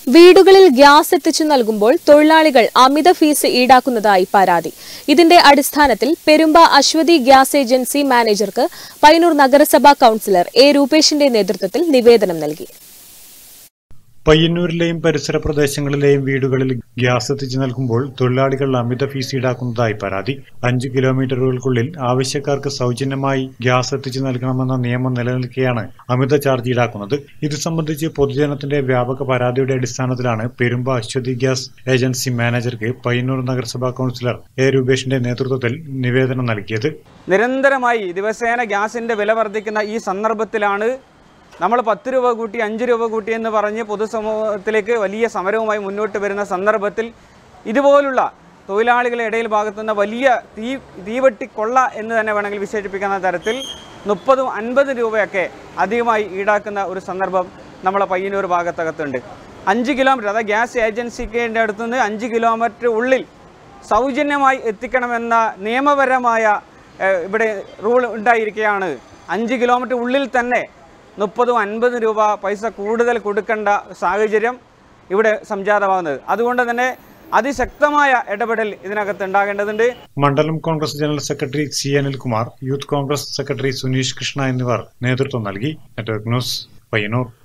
വീടുകളിൽ ഗ്യാസ് എത്തിച്ചു നൽകുമ്പോൾ തൊഴിലാളികൾ അമിത ഫീസ് ഈടാക്കുന്നതായി പരാതി. ഇതിന്റെ അടിസ്ഥാനത്തിൽ പെരുമ്പ അശ്വതി ഗ്യാസ് ഏജൻസി മാനേജർക്ക് പയ്യന്നൂർ നഗരസഭാ കൌൺസിലർ എ രൂപേഷിന്റെ നേതൃത്വത്തിൽ നിവേദനം നൽകി. പയ്യന്നൂരിലെയും പരിസര പ്രദേശങ്ങളിലെയും വീടുകളിൽ ഗ്യാസ് എത്തിച്ചു നൽകുമ്പോൾ തൊഴിലാളികൾ അമിത ഫീസ് ഈടാക്കുന്നതായി പരാതി. 5 കിലോമീറ്ററുകൾക്കുള്ളിൽ ആവശ്യക്കാർക്ക് സൗജന്യമായി ഗ്യാസ് എത്തിച്ചു നൽകണമെന്ന നിയമം നിലനിൽക്കെയാണ് അമിത ചാർജ് ഈടാക്കുന്നത്. ഇത് സംബന്ധിച്ച് പൊതുജനത്തിന്റെ വ്യാപക പരാതിയുടെ അടിസ്ഥാനത്തിലാണ് പെരുമ്പ അശ്വതി ഗ്യാസ് ഏജൻസി മാനേജർക്ക് പയ്യന്നൂർ നഗരസഭാ കൌൺസിലർ എ രൂപേഷിന്റെ നേതൃത്വത്തിൽ നിവേദനം നൽകിയത്. നിരന്തരമായി ദിവസേന ഗ്യാസിന്റെ വില വർദ്ധിക്കുന്ന ഈ സന്ദർഭത്തിലാണ് നമ്മൾ 10 രൂപ കൂട്ടി 5 രൂപ കൂട്ടി എന്ന് പറഞ്ഞ് പൊതുസമൂഹത്തിലേക്ക് വലിയ സമരവുമായി മുന്നോട്ട് വരുന്ന സന്ദർഭത്തിൽ ഇതുപോലുള്ള തൊഴിലാളികളുടെ ഇടയിൽ ഭാഗത്തുനിന്ന് വലിയ തീവെട്ടിക്കൊള്ള എന്ന് തന്നെ വേണമെങ്കിൽ വിശേഷിപ്പിക്കുന്ന തരത്തിൽ 30-50 രൂപയൊക്കെ അധികമായി ഈടാക്കുന്ന ഒരു സന്ദർഭം നമ്മളെ പയ്യന്നൂർ ഭാഗത്തകത്തുണ്ട്. 5 കിലോമീറ്റർ, അതായത് ഗ്യാസ് ഏജൻസിക്ക് അടുത്തുനിന്ന് 5 കിലോമീറ്റർ ഉള്ളിൽ സൗജന്യമായി എത്തിക്കണമെന്ന നിയമപരമായ ഇവിടെ റൂൾ ഉണ്ടായിരിക്കുകയാണ്. 5 കിലോമീറ്റർ ഉള്ളിൽ തന്നെ 30-50 രൂപ പൈസ കൂടുതൽ കൊടുക്കേണ്ട സാഹചര്യം ഇവിടെ സംജാതമാകുന്നത്. അതുകൊണ്ട് തന്നെ അതിശക്തമായ ഇടപെടൽ ഇതിനകത്ത് ഉണ്ടാകേണ്ടതുണ്ട്. മണ്ഡലം Congress general secretary C Anilkumar, youth Congress secretary Suneesh Krishna എന്നിവർ നേതൃത്വം നൽകി. Network news, Payyanur.